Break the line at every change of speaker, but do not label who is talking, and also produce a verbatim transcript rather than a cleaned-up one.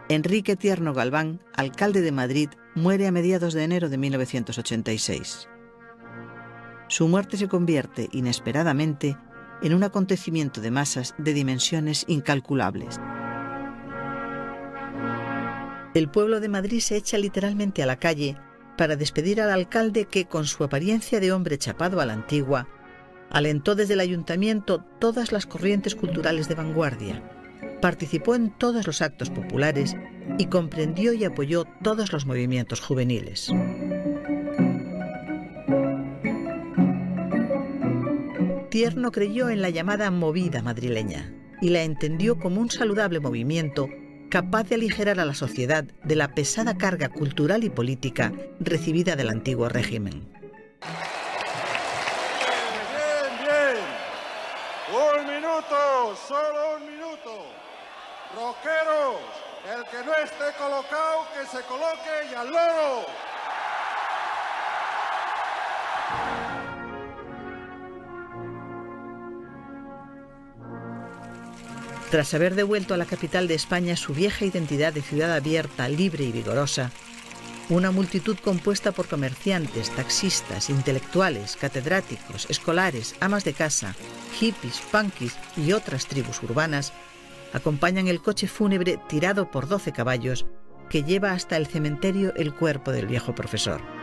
Enrique Tierno Galván, alcalde de Madrid, muere a mediados de enero de mil novecientos ochenta y seis. Su muerte se convierte, inesperadamente, en un acontecimiento de masas de dimensiones incalculables. El pueblo de Madrid se echa literalmente a la calle para despedir al alcalde que, con su apariencia de hombre chapado a la antigua, alentó desde el ayuntamiento todas las corrientes culturales de vanguardia, participó en todos los actos populares y comprendió y apoyó todos los movimientos juveniles. Tierno creyó en la llamada movida madrileña y la entendió como un saludable movimiento capaz de aligerar a la sociedad de la pesada carga cultural y política recibida del antiguo régimen.
Bien, bien. Un minuto, solo un minuto. Rockeros, el que no esté colocado, que se coloque y al loro.
Tras haber devuelto a la capital de España su vieja identidad de ciudad abierta, libre y vigorosa, una multitud compuesta por comerciantes, taxistas, intelectuales, catedráticos, escolares, amas de casa, hippies, punkis y otras tribus urbanas acompañan el coche fúnebre tirado por doce caballos que lleva hasta el cementerio el cuerpo del viejo profesor.